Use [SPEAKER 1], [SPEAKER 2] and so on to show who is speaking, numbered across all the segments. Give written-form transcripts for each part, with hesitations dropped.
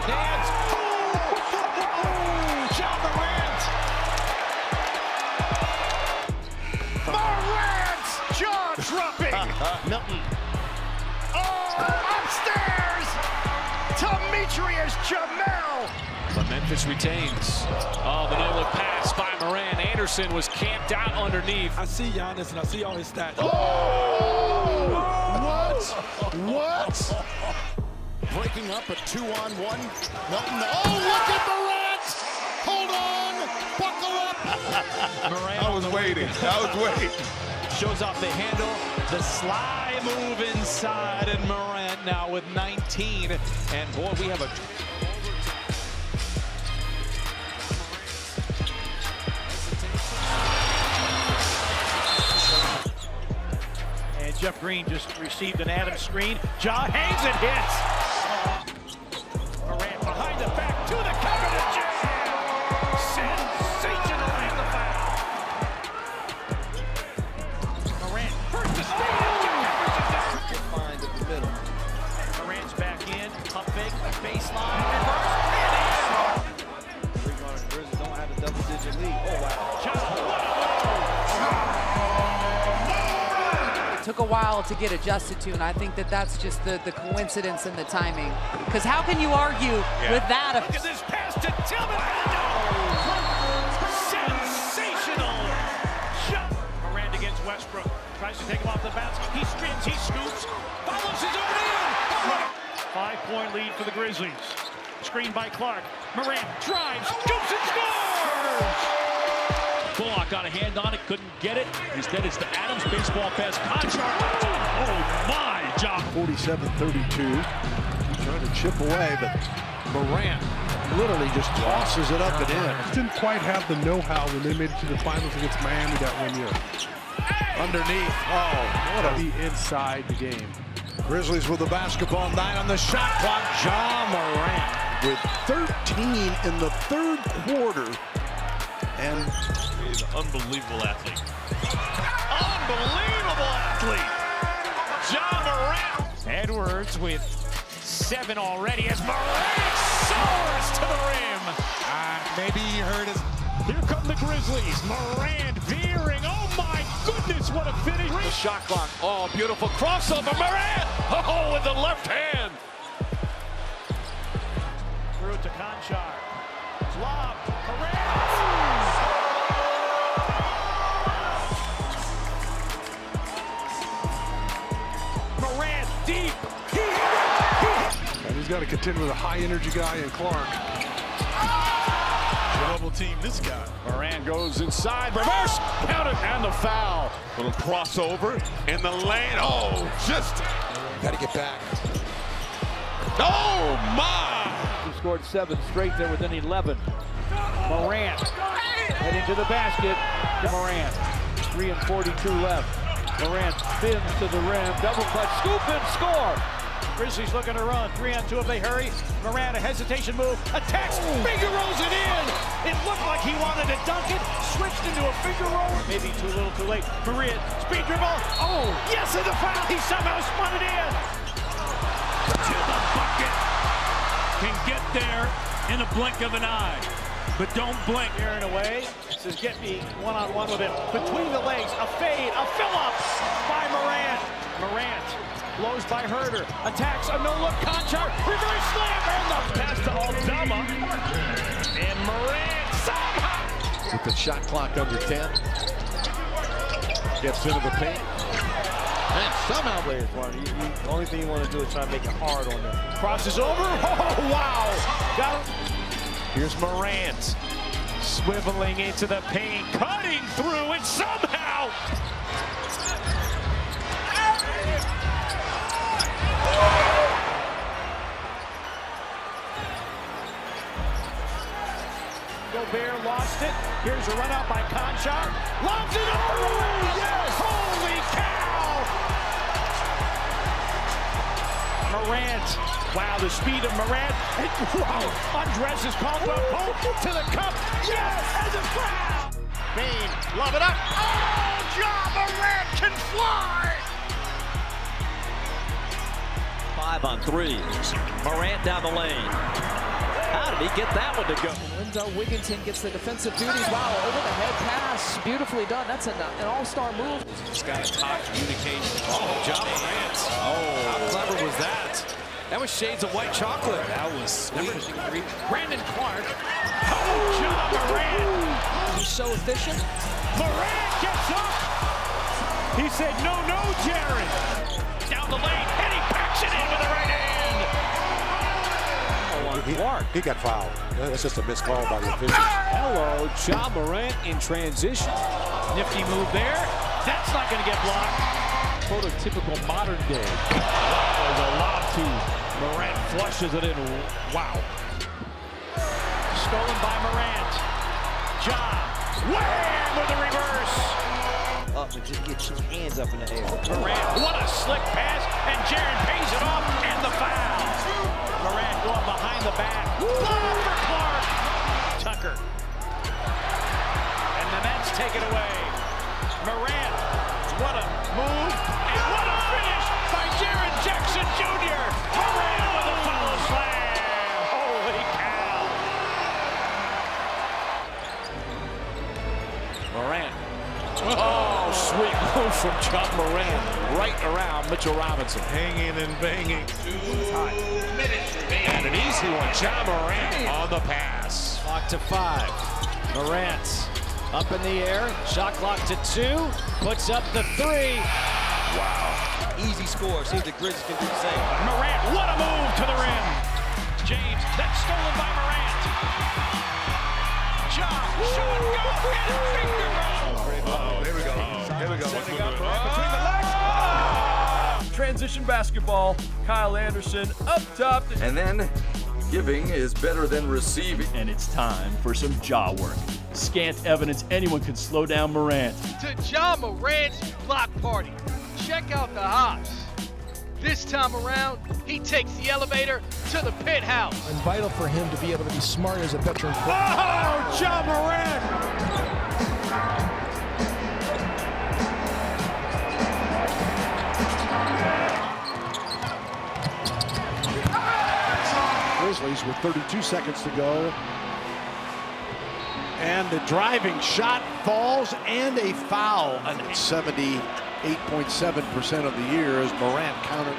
[SPEAKER 1] Hands. Ja Morant. Morant! Jaw dropping.
[SPEAKER 2] Milton.
[SPEAKER 1] Oh, upstairs. Demetrius Jamel.
[SPEAKER 3] But Memphis retains. Oh, the no-look pass by Morant. Anderson was camped out underneath.
[SPEAKER 4] I see Giannis and I see all his stats.
[SPEAKER 1] Oh!
[SPEAKER 2] What? Breaking up a 2-on-1. Milton. Oh, look at Morant! Hold on! Buckle up!
[SPEAKER 1] Morant.
[SPEAKER 5] I was waiting.
[SPEAKER 1] Shows off the handle. The sly move inside, and Morant now with 19. And boy, we have a... And Jeff Green just received an Adams screen. Ja hangs and hits. Morant behind the back to the cover to jam. Sensational and the foul. Morant first to speed and
[SPEAKER 2] Find in the middle.
[SPEAKER 1] Morant's back in, pump fake, baseline, reverse, and in.
[SPEAKER 2] Grizzlies don't have a double-digit lead. Oh, wow.
[SPEAKER 6] It took a while to get adjusted to, and I think that that's just the coincidence and the timing. Because how can you argue with that?
[SPEAKER 1] Look at this pass to Tillman. Sensational shot. Morant against Westbrook. Tries to take him off the bounce. He spins, he scoops, follows his own in. 5-point lead for the Grizzlies. Screen by Clark. Morant drives, scoops and scores!
[SPEAKER 3] Bullock got a hand on it, couldn't get it. Instead, it's the Adams baseball pass. Conchar. Oh, my job.
[SPEAKER 7] 47-32. Trying to chip away, but Morant literally just tosses it up and in.
[SPEAKER 8] Just didn't quite have the know-how when they made it to the finals against Miami that 1 year.
[SPEAKER 7] Underneath. Oh, what a be inside the game. Grizzlies with the basketball, 9 on the shot clock. Ja Morant with 13 in the third quarter. And
[SPEAKER 5] He's an unbelievable athlete.
[SPEAKER 1] Unbelievable athlete! Ja Morant. Edwards with 7 already as Morant soars to the rim.
[SPEAKER 4] Maybe he heard his...
[SPEAKER 1] Here come the Grizzlies. Morant veering. Oh my goodness, what a finish.
[SPEAKER 3] The shot clock. Oh, beautiful crossover. Morant. Oh, with the left hand.
[SPEAKER 1] Through it to Conchar. Lob. Morant. Morant deep.
[SPEAKER 8] And he's got to contend with a high-energy guy in Clark.
[SPEAKER 5] Double team this guy.
[SPEAKER 3] Morant goes inside. Reverse. Count it. And the foul.
[SPEAKER 5] Little crossover in the lane. Oh, just
[SPEAKER 7] got to get back.
[SPEAKER 5] oh my!
[SPEAKER 9] He scored 7 straight there within 11. Morant heading to the basket. Morant, 3 and 42 left. Morant spins to the rim, double clutch, scoop and score.
[SPEAKER 1] Grizzlies looking to run. 3-on-2 if they hurry. Morant, a hesitation move. Attacks. Finger rolls it in. It looked like he wanted to dunk it. Switched into a finger roll. Maybe too little, too late. Morant, speed dribble. Oh, yes, and the foul. He somehow spun it in.
[SPEAKER 3] To the bucket. Can get there in a blink of an eye. But don't blink.
[SPEAKER 1] Here and away. Says, get me one-on-one with him. Between the legs, a fade, a fill-up by Morant. Morant blows by Herder. Attacks, a no-look Conchar. Reverse slam, and the pass to Aldama. And Morant somehow.
[SPEAKER 7] With the shot clock under 10. Gets into the paint. And somehow
[SPEAKER 9] Players want the only thing you want to do is try to make it hard on them.
[SPEAKER 1] Crosses over. Oh, wow. Got it. Here's Morant. Swiveling into the paint. Cutting through it somehow. Gobert lost it. Here's a run out by Conchar. Lobs it over. Yes! Holy cow! Morant. Wow, the speed of Morant. Wow, undresses Caldwell Pope to the cup. Yes! And the foul! Bain, love it up. Oh, Ja Morant can fly!
[SPEAKER 9] 5 on 3. Morant down the lane.
[SPEAKER 3] did he get that one to go?
[SPEAKER 10] Wendell Wigginton gets the defensive duties. Wow, over the head pass. Beautifully done. That's an all-star move.
[SPEAKER 3] He's got to talk communication. Oh, Ja Morant. Oh, how clever was that? That was shades of white chocolate. That was sweet.
[SPEAKER 1] Brandon Clark. Oh, Ja Morant.
[SPEAKER 10] He's so efficient.
[SPEAKER 1] Morant gets up. He said, no, Jaron. Down the lane, and he packs it in with the right hand.
[SPEAKER 7] He got fouled. That's just a missed call by the officials.
[SPEAKER 9] Hello, Ja Morant in transition.
[SPEAKER 1] Nifty move there. That's not going to get blocked.
[SPEAKER 9] Prototypical modern day. That was a lob to Morant, flushes it in. Wow.
[SPEAKER 1] Stolen by Morant. Ja. Wham with the reverse.
[SPEAKER 11] Up and just get your hands up in the air.
[SPEAKER 1] Morant, what a slick pass, and Jaron pays it off, and the foul. Morant going behind the back. Ball for Clark. Tucker. And the Nets take it away. Morant, what a move, and what a finish by Jaren Jackson Jr. Morant with a foul slam. Holy cow.
[SPEAKER 3] Morant. Oh, sweet move from Ja Morant. Right around Mitchell Robinson.
[SPEAKER 5] Hanging and banging.
[SPEAKER 3] And an easy one. Ja Morant on the pass.
[SPEAKER 9] Clock to 5. Morant up in the air. Shot clock to 2. Puts up the 3.
[SPEAKER 11] Wow. Easy score. Seems the Grizzlies can do the same.
[SPEAKER 1] Morant, what a move to the rim. James, that's stolen by Morant. Ja, shot, go, and finger roll.
[SPEAKER 5] Here we go. Here we go.
[SPEAKER 1] Setting up between the legs.
[SPEAKER 12] Transition basketball. Kyle Anderson up top.
[SPEAKER 13] And then giving is better than receiving.
[SPEAKER 12] And it's time for some jaw work. Scant evidence anyone could slow down Morant.
[SPEAKER 14] To Ja Morant's block party. Check out the hops. This time around, he takes the elevator to the penthouse.
[SPEAKER 10] And vital for him to be able to be smart as a veteran.
[SPEAKER 1] Oh, Ja Morant!
[SPEAKER 7] Grizzlies with 32 seconds to go. And the driving shot falls and a foul. 78.7% of the year as Morant countered.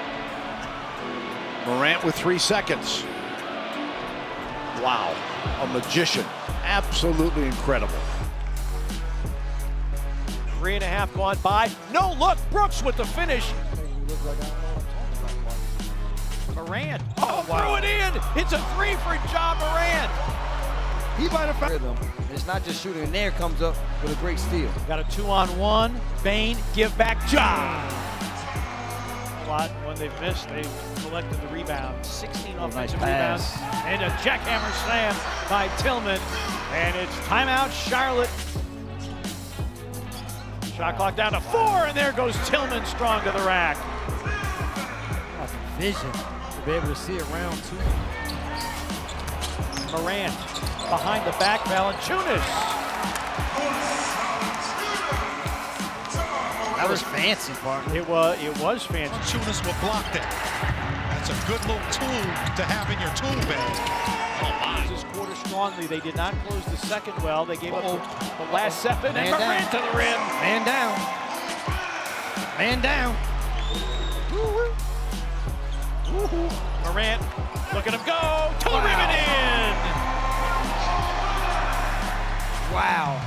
[SPEAKER 7] Morant with 3 seconds. Wow, a magician. Absolutely incredible.
[SPEAKER 1] 3.5 gone by. No look, Brooks with the finish. Morant, threw it in. It's a 3 for Ja Morant.
[SPEAKER 11] He might have found them. It's not just shooting, and there comes up with a great steal.
[SPEAKER 1] Got a 2-on-1. Bain, give back Ja. When they've missed, they've collected the rebound. 16 offensive rebounds. And a jackhammer slam by Tillman. And it's timeout, Charlotte. Shot clock down to 4, and there goes Tillman strong to the rack.
[SPEAKER 11] Vision to be able to see around too.
[SPEAKER 1] Morant behind the back, Valanciunas.
[SPEAKER 11] That was fancy, partner.
[SPEAKER 1] It was fancy.
[SPEAKER 2] Valanciunas will block that. That's a good little tool to have in your tool bag.
[SPEAKER 1] This quarter strongly. They did not close the second well. They gave up the last 7, and Morant to the rim.
[SPEAKER 11] Man down. Man down.
[SPEAKER 1] Morant, look at him go. To the rim and in.
[SPEAKER 11] Wow.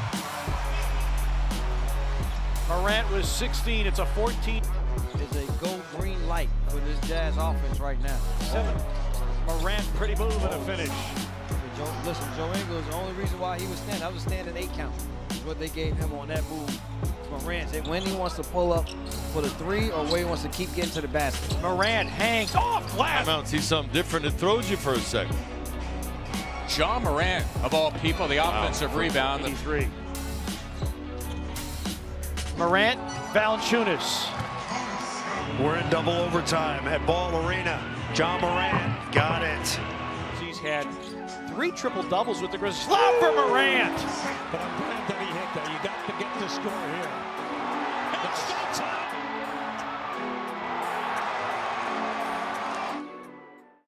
[SPEAKER 1] Morant was 16. It's a 14.
[SPEAKER 11] It's a gold green light for this Jazz offense right now.
[SPEAKER 1] 7. Morant, pretty move and a finish.
[SPEAKER 11] Listen, Joe Ingles, the only reason why he was standing, I was standing 8 count. Is what they gave him on that move. Morant said when he wants to pull up for the 3 or when he wants to keep getting to the basket.
[SPEAKER 1] Morant hangs off glass.
[SPEAKER 5] Come out and see something different. It throws you for a second.
[SPEAKER 3] Ja Morant, of all people, the offensive rebound.
[SPEAKER 1] 83. Morant, Valanciunas.
[SPEAKER 15] We're in double overtime at Ball Arena. Ja Morant got it.
[SPEAKER 1] He's had 3 triple-doubles with the Grizzlies. Lob for Morant.
[SPEAKER 9] But I'm glad that he hit that. You got to get the score here. It's still time.